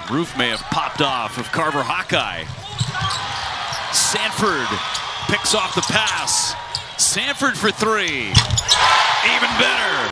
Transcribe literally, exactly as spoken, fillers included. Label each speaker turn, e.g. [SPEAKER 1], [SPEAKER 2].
[SPEAKER 1] Roof may have popped off of Carver Hawkeye. Sandfort picks off the pass. Sandfort for three. Even better.